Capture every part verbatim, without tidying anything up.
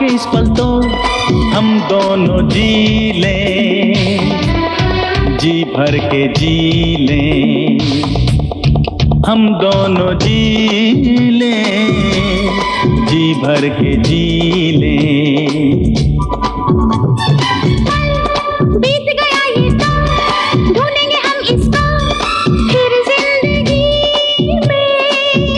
इस पल तो हम दोनों जी लें, जी भर के जी लें, हम दोनों जी लें, जी भर के जी लें। बीत गया ये तो ढूंढेंगे हम इसको फिर जिंदगी में।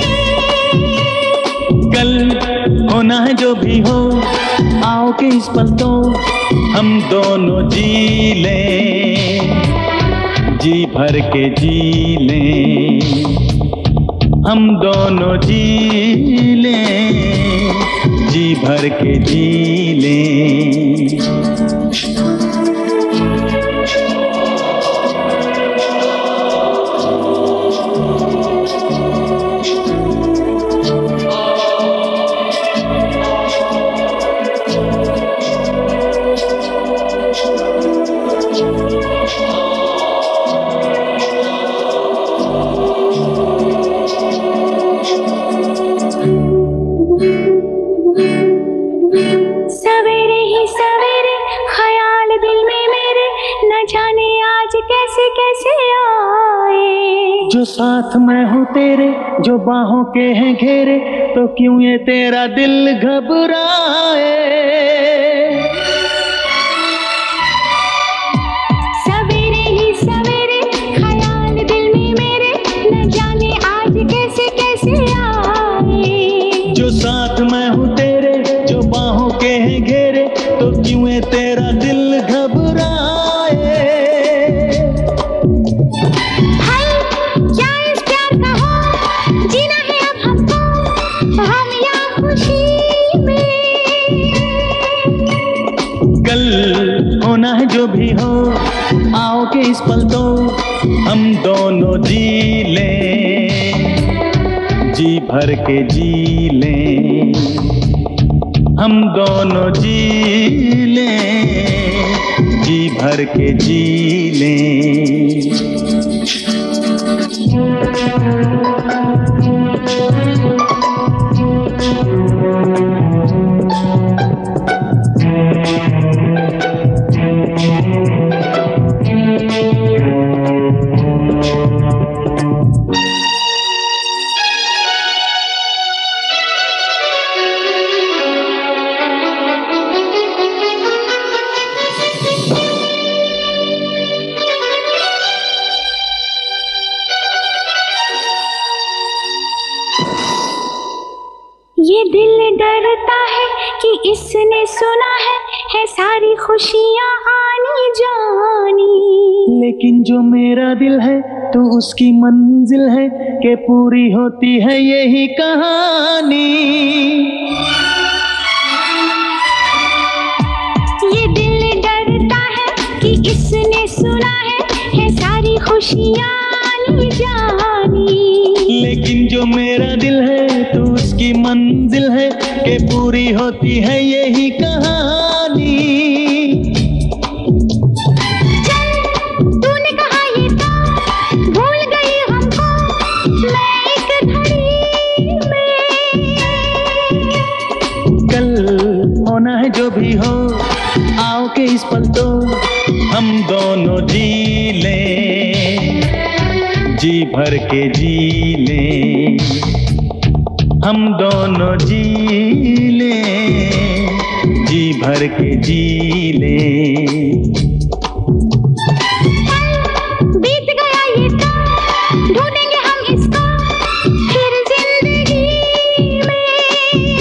कल होना है जो भी हो, आओ के इस पल तो हम दोनों जी लें, जी भर के जी लें, हम दोनों जी लें, जी भर के जी लें। सवेरे ही सवेरे ख्याल दिल में मेरे, न जाने आज कैसे कैसे आए। जो साथ मैं हूँ तेरे, जो बाहों के हैं घेरे, तो क्यों ये तेरा दिल घबराए। सवेरे ही सवेरे ख्याल दिल में मेरे, न जाने आज कैसे कैसे आए। जो साथ मैं हूँ तेरे, जो बाहों के हैं घेरे, तो क्यों ये तेरा दिल घबराए। हाय क्या इस प्यार का हो, जीना है अब हमको हम या खुशी में। कल होना है जो भी हो, आओ के इस पल तो हम दोनों जी लें, जी भर के जी लें, हम दोनों जी लें, जी भर के जी लें। ये दिल डरता है कि इसने सुना है, है सारी खुशियाँ आनी जानी। लेकिन जो मेरा दिल है तो उसकी मंजिल है, कि पूरी होती है यही कहानी। ये दिल डरता है कि इसने सुना है, है सारी खुशियाँ आनी जानी। लेकिन जो मेरा दिल है तो उसकी मंजिल है, कि पूरी होती है यही कहानी। चल तूने कहा ये तो भूल गई हमको मैं एक घड़ी में। कल होना है जो भी हो, आओ के इस पल तो हम दोनों जी लें, जी भर के जी लें, हम दोनों जी लें, जी भर के जी लें। बीत गया ये तो ढूंढेंगे हम इसको फिर जिंदगी में।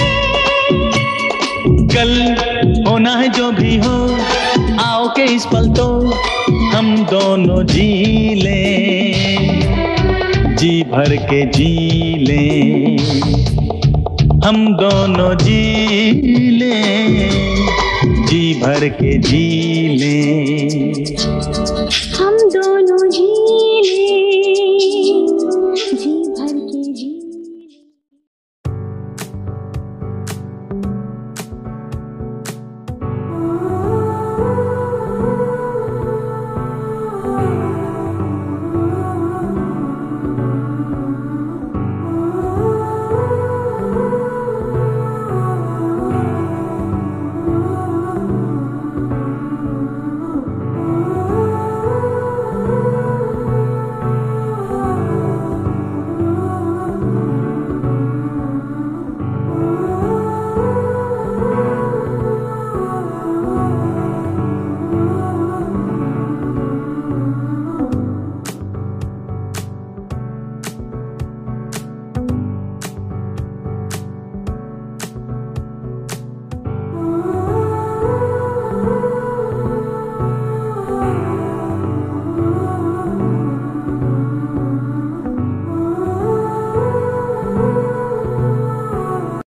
कल होना है जो भी हो, आओ के इस पल तो हम दोनों जी लें, जी भर के जी लें, हम दोनों जी लें, जी भर के जी लें।